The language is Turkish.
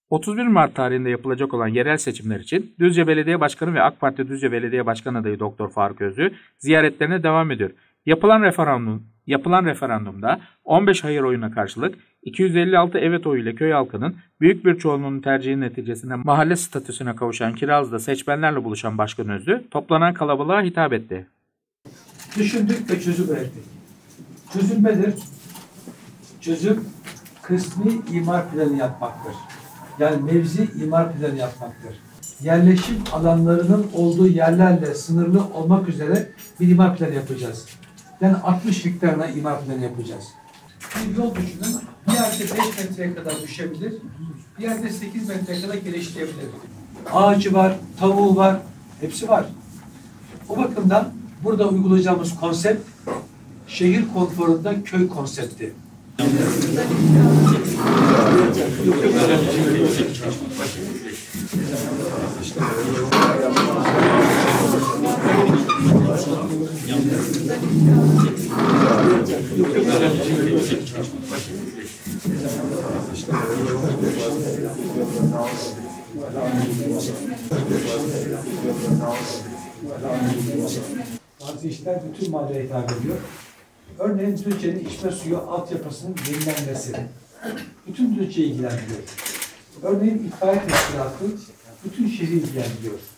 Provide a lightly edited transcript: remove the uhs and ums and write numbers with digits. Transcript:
31 Mart tarihinde yapılacak olan yerel seçimler için Düzce Belediye Başkanı ve AK Parti Düzce Belediye Başkanı adayı Doktor Faruk Özlü ziyaretlerine devam ediyor. Yapılan referandumda 15 hayır oyuna karşılık 256 evet oyuyla köy halkının büyük bir çoğunluğunun tercihi neticesinde mahalle statüsüne kavuşan Kirazlı'da seçmenlerle buluşan Başkan Özlü toplanan kalabalığa hitap etti. Düşündük ve çözüm ürettik. Çözüm nedir? Çözüm kısmi imar planı yapmaktır. Yani mevzi imar planı yapmaktır. Yerleşim alanlarının olduğu yerlerle sınırlı olmak üzere bir imar planı yapacağız. Yani 60 hektarına imar planı yapacağız. Bir yol düşünün. Bir yerde 5 metreye kadar düşebilir. Bir yerde 8 metreye kadar geliştirebilir. Ağacı var, tavuğu var, hepsi var. O bakımdan burada uygulayacağımız konsept şehir konforunda köy konsepti. Bazı işler bütün mahalleye hitap ediyor. Örneğin Düzce'nin içme suyu altyapısının yenilenmesi. Bütün Düzce'yi ilgilendiriyor. Örneğin itfaiye teşkilatı bütün şehri ilgilendiriyor.